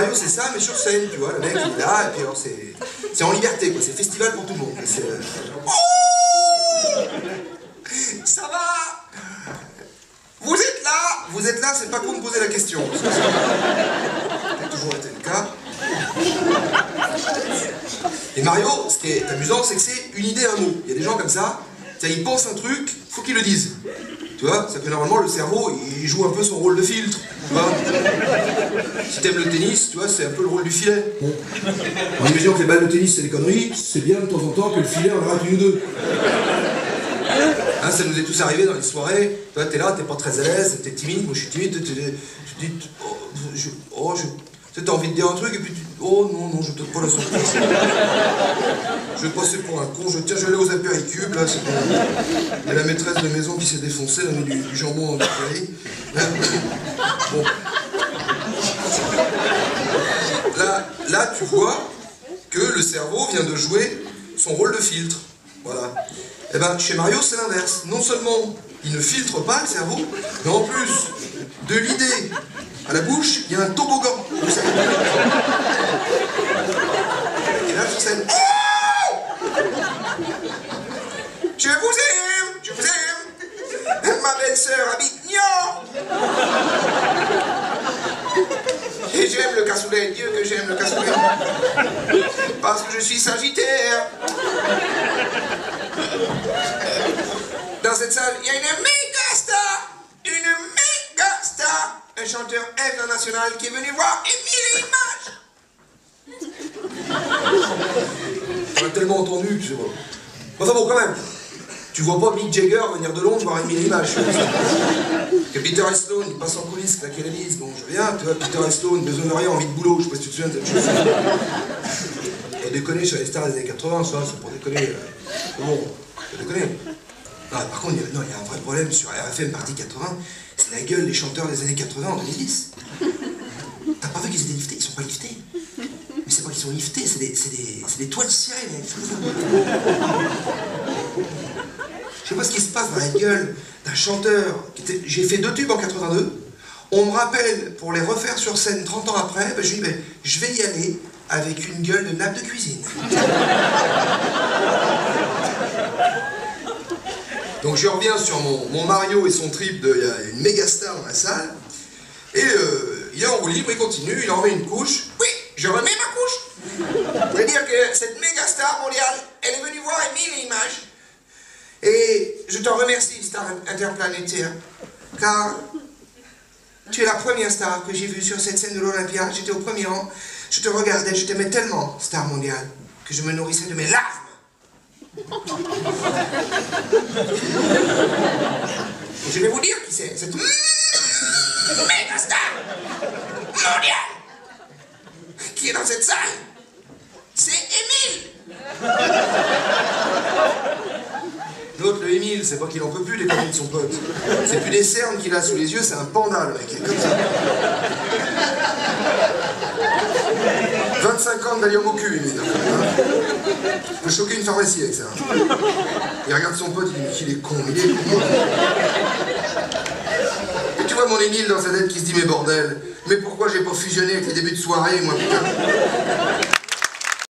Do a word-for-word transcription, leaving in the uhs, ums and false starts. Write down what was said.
Mario, c'est ça, mais sur scène, tu vois, le mec, il est là, et puis alors c'est... C'est en liberté, quoi, c'est festival pour tout le monde. Euh... Oh, ça va? Vous êtes là, vous êtes là, c'est pas con de poser la question. Ça a toujours été le cas. Et Mario, ce qui est amusant, c'est que c'est une idée, un mot. Il y a des gens comme ça, ils pensent un truc, faut qu'ils le disent. Tu vois, ça que normalement le cerveau, il joue un peu son rôle de filtre. Tu vois. Si t'aimes le tennis, tu vois, c'est un peu le rôle du filet. Bon. En imaginant que les balles de tennis, c'est des conneries, c'est bien de temps en temps que le filet en rate une ou deux. Hein, ça nous est tous arrivé dans les soirées. Toi, t'es là, t'es pas très à l'aise, t'es timide, moi je suis timide, tu dis, oh, je, oh, je, tu as envie de dire un truc et puis tu dis, oh non, non, je vais peut-être pas la sortir. Je vais passer pour un con, je, tiens, je vais aller aux apéricubes, là, c'est il y a la maîtresse de maison qui s'est défoncée, elle a mis du, du jambon dans le péri. Bon. Là, là, tu vois que le cerveau vient de jouer son rôle de filtre. Voilà. Et ben, chez Mario, c'est l'inverse. Non seulement il ne filtre pas le cerveau, mais en plus, de l'idée à la bouche, il y a un toboggan. Et là, sur scène, oh, je vous aime, je vous aime. Ma belle-sœur habite Niort. Et j'aime le cassoulet, Dieu que j'aime le cassoulet. Parce que je suis sagittaire. Dans cette salle, il y a une méga star. Une méga star. Un chanteur international qui est venu voir Émile Images. On a tellement entendu que je vois. Enfin bon, quand même. Tu vois pas Mick Jagger venir de Londres voir Émile Images. Que Peter Stone, il passe en coulisses, claquer la bise. Bon, je viens, tu vois, Peter Stone, besoin de rien, envie de boulot. Je sais pas si tu te souviens de cette chose. Faut déconner sur les stars des années quatre-vingts, ça, c'est pour déconner. Euh... Bon, faut déconner. Non, par contre, il y, a, non, il y a un vrai problème sur R F M partie quatre-vingts, c'est la gueule des chanteurs des années quatre-vingts en deux mille dix. T'as pas vu qu'ils étaient liftés? Ils sont pas liftés. Mais c'est pas qu'ils sont liftés, c'est des, des, des toiles cirées, mec. Je sais pas ce qui se passe dans la gueule d'un chanteur. J'ai fait deux tubes en quatre-vingt-deux. On me rappelle pour les refaire sur scène trente ans après, ben, je lui dis, ben, je vais y aller avec une gueule de nappe de cuisine. Donc je reviens sur mon, mon Mario et son trip de, il y a une méga star dans la salle, et euh, il est en roue libre, il continue, il en remet une couche. Oui, je remets ma couche. Je veux dire que cette méga star mondiale, elle est venue voir Émile Images, et je te remercie, star interplanétaire, car tu es la première star que j'ai vue sur cette scène de l'Olympia. J'étais au premier rang, je te regardais, je t'aimais tellement, star mondiale, que je me nourrissais de mes larmes. Je vais vous dire qui c'est, cette méga star mondiale qui est dans cette salle. C'est Émile. L'autre, le Émile, c'est pas qu'il en peut plus des conneries de son pote. C'est plus des cernes qu'il a sous les yeux, c'est un panda, le mec. Il est comme ça. vingt-cinq ans de valium au cul, Émile. Il peut choquer une pharmacie avec ça. Il regarde son pote, il dit, mais qu'il est con, il est con. Et tu vois mon Émile dans sa tête qui se dit, mais bordel, mais pourquoi j'ai pas fusionné avec les débuts de soirée, moi, putain.